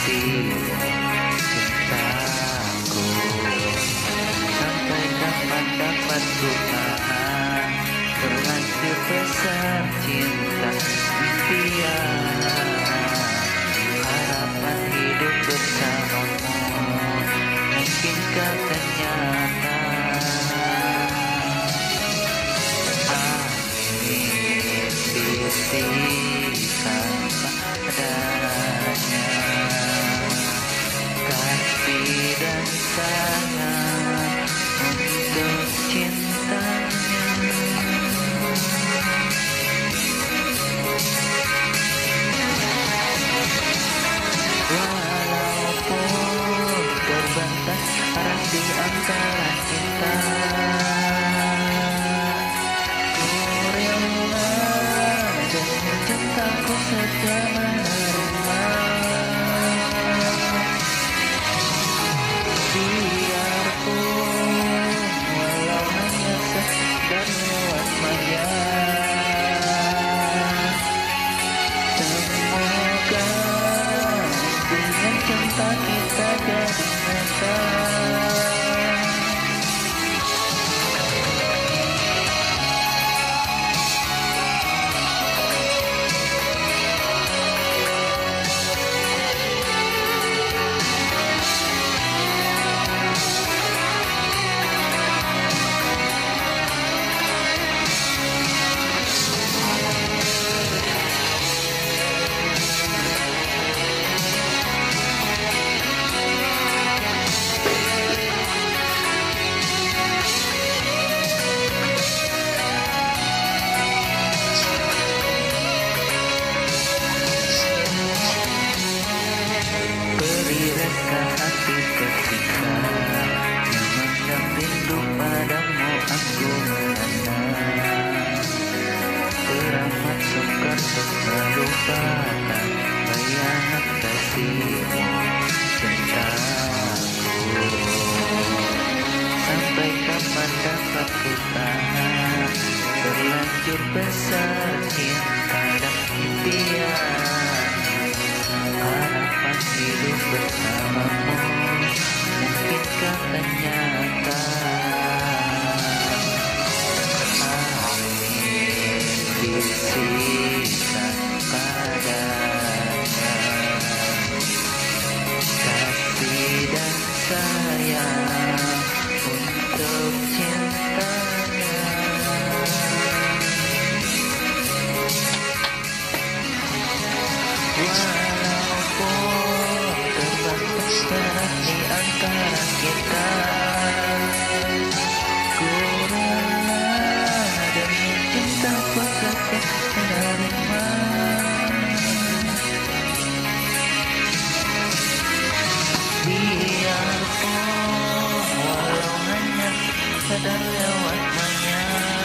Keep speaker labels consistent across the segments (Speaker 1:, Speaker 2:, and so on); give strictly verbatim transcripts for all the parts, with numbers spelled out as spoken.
Speaker 1: cintaku. Sampai kapan dapat ku tahan, terlanjur besar cinta impian. Harapan hidup bersamamu, mungkinkah ternyata angin bisikan padanya, kasih dan sayang untuk cintanya. Walaupun terbatas arah di antara kita, ku rela dengan cintaku setia menerima. Biarpun walau hanya sekedar lewat maya, semoga dengan cinta kita jadi nyata. Reka hati ketika memandang rindu padamu aku merana. Teramat sukar untuk melupakan bayangan kasihmu cintaku. Sampai kapan dapat ku tahan, terlanjur besar cinta dan impian. Harapan hidup bersamamu, mungkinkah ternyata angin bisikan padanya, kasih dan sayang untuk cintanya. Walaupun terbatas jarak di antara kita, ku rela demi cintaku setia menerima. Biarpun walau hanya sekedar lewat maya,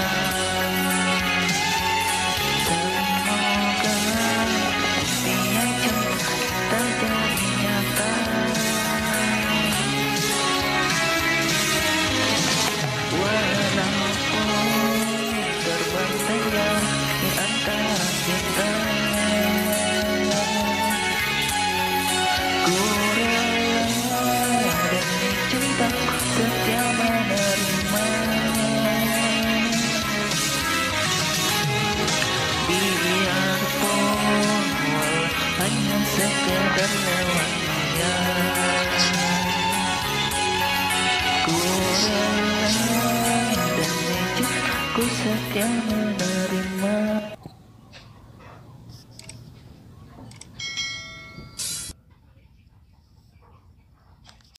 Speaker 1: semoga impian cinta terjadi nyata. Walaupun terbentang jauh di antara kita, ku rela demi cintaku setia menerima. Biarpun walau hanya sekedar lewat maya, ku rela demi cintaku setia menerima.